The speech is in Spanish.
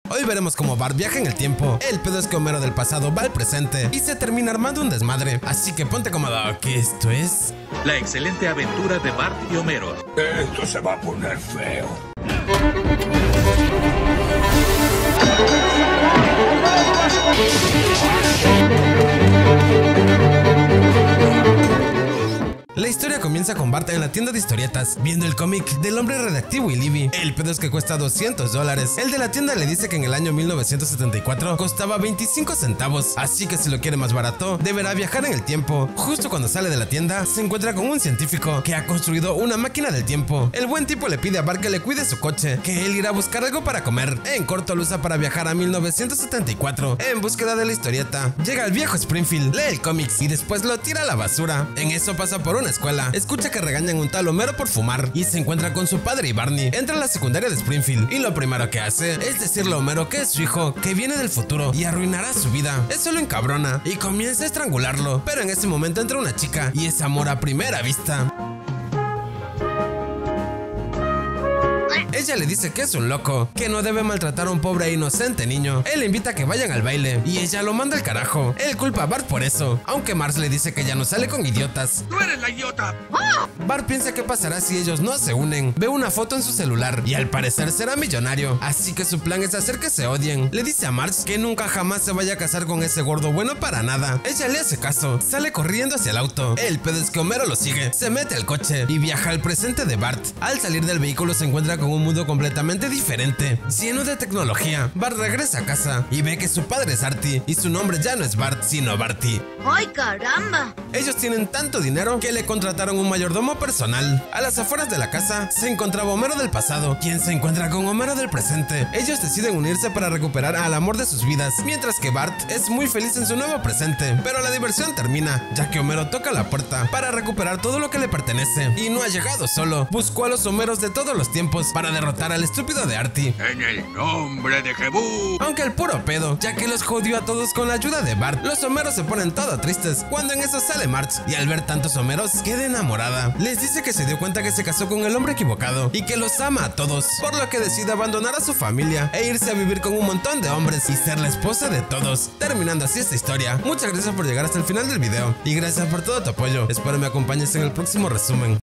Hoy veremos cómo Bart viaja en el tiempo. El pedo es que Homero del pasado va al presente y se termina armando un desmadre. Así que ponte cómodo, que esto es... La excelente aventura de Bart y Homero. Esto se va a poner feo. La historia comienza con Bart en la tienda de historietas, viendo el cómic del hombre radioactivo y Libby. El pedo es que cuesta $200. El de la tienda le dice que en el año 1974 costaba 25 centavos, así que si lo quiere más barato, deberá viajar en el tiempo. Justo cuando sale de la tienda, se encuentra con un científico que ha construido una máquina del tiempo. El buen tipo le pide a Bart que le cuide su coche, que él irá a buscar algo para comer. En corto lo usa para viajar a 1974, en búsqueda de la historieta. Llega al viejo Springfield, lee el cómic y después lo tira a la basura. En eso pasa por una escuela, escucha que regañan a un tal Homero por fumar y se encuentra con su padre y Barney. Entra a la secundaria de Springfield y lo primero que hace es decirle a Homero que es su hijo, que viene del futuro y arruinará su vida. Eso lo encabrona y comienza a estrangularlo, pero en ese momento entra una chica y es amor a primera vista. Ella le dice que es un loco, que no debe maltratar a un pobre e inocente niño. Él le invita a que vayan al baile y ella lo manda al carajo. Él culpa a Bart por eso, aunque Marge le dice que ya no sale con idiotas. ¡Tú eres la idiota! Bart piensa qué pasará si ellos no se unen. Ve una foto en su celular y al parecer será millonario, así que su plan es hacer que se odien. Le dice a Marge que nunca jamás se vaya a casar con ese gordo bueno para nada. Ella le hace caso, sale corriendo hacia el auto. El pedo es que Homero lo sigue, se mete al coche y viaja al presente de Bart. Al salir del vehículo se encuentra con un mundo completamente diferente, lleno de tecnología. Bart regresa a casa y ve que su padre es Artie y su nombre ya no es Bart, sino Barty. ¡Ay, caramba! Ellos tienen tanto dinero que le contrataron un mayordomo personal. A las afueras de la casa se encontraba Homero del pasado, quien se encuentra con Homero del presente. Ellos deciden unirse para recuperar al amor de sus vidas, mientras que Bart es muy feliz en su nuevo presente. Pero la diversión termina, ya que Homero toca la puerta para recuperar todo lo que le pertenece. Y no ha llegado solo, buscó a los Homeros de todos los tiempos para derrotar al estúpido de Artie. En el nombre de Jebú. Aunque el puro pedo, ya que los jodió a todos con la ayuda de Bart. Los Homeros se ponen todo tristes, cuando en eso sale Marge, y al ver tantos Homeros, queda enamorada. Les dice que se dio cuenta que se casó con el hombre equivocado, y que los ama a todos, por lo que decide abandonar a su familia, e irse a vivir con un montón de hombres, y ser la esposa de todos. Terminando así esta historia. Muchas gracias por llegar hasta el final del video, y gracias por todo tu apoyo. Espero me acompañes en el próximo resumen.